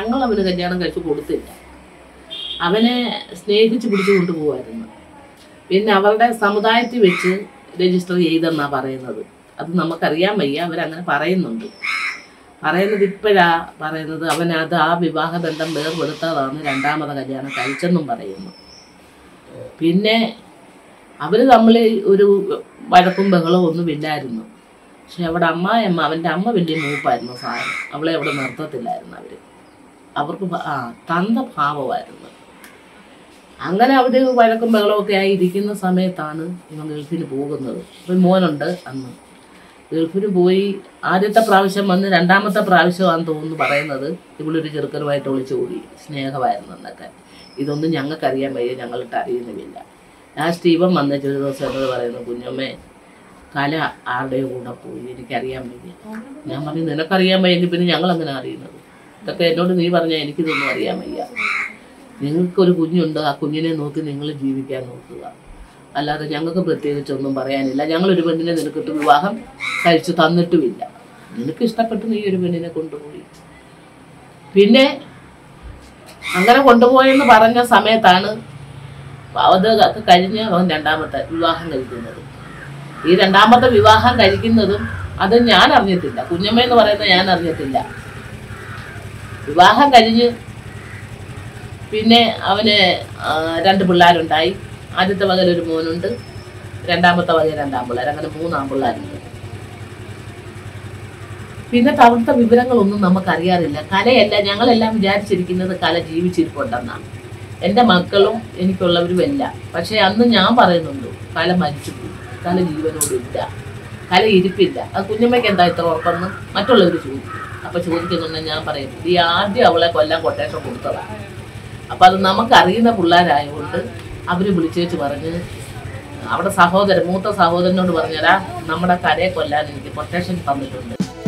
ഞങ്ങൾ അവന് കല്യാണം കഴിച്ച് കൊടുത്തില്ല. അവനെ സ്നേഹിച്ച് പിടിച്ചു കൊണ്ടുപോകുമായിരുന്നു. പിന്നെ അവരുടെ സമുദായത്തിൽ വെച്ച് രജിസ്റ്റർ ചെയ്തെന്നാണ് പറയുന്നത്. അത് നമുക്കറിയാൻ വയ്യ, അവരങ്ങനെ പറയുന്നുണ്ട്. പറയുന്നത് ഇപ്പോഴാ പറയുന്നത് അവനത് ആ വിവാഹബന്ധം വേർപെടുത്താതാണ് രണ്ടാമത് കല്യാണം കഴിച്ചെന്നും പറയുന്നു. പിന്നെ അവർ തമ്മിൽ ഒരു വഴക്കും ബഹളവും ഒന്നുമില്ലായിരുന്നു. പക്ഷെ അവിടെ അമ്മായിയമ്മ, അവൻ്റെ അമ്മ വലിയ മൂപ്പായിരുന്നു സാധനം. അവളെ അവിടെ നിർത്തത്തില്ലായിരുന്നു അവർ. അവർക്ക് തന്ത ഭാവമായിരുന്നു. അങ്ങനെ അവർ വഴക്കും ബഹളമൊക്കെ ആയി ഇരിക്കുന്ന സമയത്താണ് ഇവൻ ഗൾഫിന് പോകുന്നത്. ഒരു മോനുണ്ട്. അന്ന് ഗൾഫിന് പോയി ആദ്യത്തെ പ്രാവശ്യം വന്ന് രണ്ടാമത്തെ പ്രാവശ്യമാണെന്ന് തോന്നുന്നു പറയുന്നത് ഇവളൊരു ചെറുക്കനുമായിട്ട് ഒളിച്ചു കൂടി സ്നേഹമായിരുന്നു എന്നൊക്കെ. ഇതൊന്നും ഞങ്ങൾക്കറിയാൻ വയ്യ, ഞങ്ങളിട്ട് അറിയുന്നുമില്ല. ലാസ്റ്റ് ഇവൻ വന്നിട്ട് ഒരു ദിവസം എന്നോട് പറയുന്നു, കുഞ്ഞമ്മേ കല ആരുടെയോ കൂടെ പോയി, എനിക്കറിയാൻ വയ്യ. ഞാൻ പറഞ്ഞു, നിനക്കറിയാൻ വയ്യെങ്കിൽ പിന്നെ ഞങ്ങളങ്ങനെ അറിയുന്നത്? ഇതൊക്കെ എന്നോട് നീ പറഞ്ഞാൽ എനിക്കിതൊന്നും അറിയാൻ വയ്യ. നിങ്ങൾക്കൊരു കുഞ്ഞുണ്ട്, ആ കുഞ്ഞിനെ നോക്കി നിങ്ങൾ ജീവിക്കാൻ നോക്കുക, അല്ലാതെ ഞങ്ങൾക്ക് പ്രത്യേകിച്ചൊന്നും പറയാനില്ല. ഞങ്ങളൊരു പെണ്ണിനെ നിനക്കിട്ട് വിവാഹം കഴിച്ചു തന്നിട്ടുമില്ല. നിനക്ക് ഇഷ്ടപ്പെട്ട് നീ ഒരു പെണ്ണിനെ കൊണ്ടുപോയി. പിന്നെ അങ്ങനെ കൊണ്ടുപോയെന്ന് പറഞ്ഞ സമയത്താണ് അതൊക്കെ കഴിഞ്ഞ് അവൻ രണ്ടാമത്തെ വിവാഹം കഴിക്കുന്നത്. ഈ രണ്ടാമത്തെ വിവാഹം കഴിക്കുന്നതും അത് ഞാൻ അറിഞ്ഞിട്ടില്ല. കുഞ്ഞമ്മ എന്ന് പറയുന്നത് ഞാൻ അറിഞ്ഞിട്ടില്ല. വിവാഹം കഴിഞ്ഞ് പിന്നെ അവന് 2 പിള്ളേരുണ്ടായി. ആദ്യത്തെ വകയിൽ ഒരു മോനുണ്ട്, രണ്ടാമത്തെ വകയിൽ 2 ആൺപിള്ളേർ, അങ്ങനെ 3 ആൺപിള്ളേരുണ്ട്. പിന്നത്തെ അവിടുത്തെ വിവരങ്ങളൊന്നും നമുക്കറിയാറില്ല. കലയല്ല, ഞങ്ങളെല്ലാം വിചാരിച്ചിരിക്കുന്നത് കല ജീവിച്ചിരിപ്പുണ്ടെന്നാണ്. എൻ്റെ മക്കളും എനിക്കുള്ളവരുമല്ല. പക്ഷേ അന്ന് ഞാൻ പറയുന്നുണ്ട് കല മരിച്ചുപോയി, കല ജീവനോടില്ല, കല ഇരിപ്പില്ല. അത് കുഞ്ഞമ്മയ്ക്ക് എന്താ ഇത്ര ഉറപ്പെന്ന് മറ്റുള്ളവർ ചോദിക്കും. അപ്പോൾ ചോദിക്കുന്നുണ്ടെങ്കിൽ ഞാൻ പറയും, ഈ ആദ്യം അവളെ കൊല്ലാൻ കൊട്ടേഷൻ കൊടുത്തതാണ്. അപ്പം അത് നമുക്കറിയുന്ന പിള്ളേരായതുകൊണ്ട് അവർ വിളിച്ചേച്ച് പറഞ്ഞ് അവിടെ മൂത്ത സഹോദരനോട് പറഞ്ഞാൽ നമ്മുടെ കലയെ കൊല്ലാൻ എനിക്ക് കൊട്ടേഷൻ തന്നിട്ടുണ്ട്.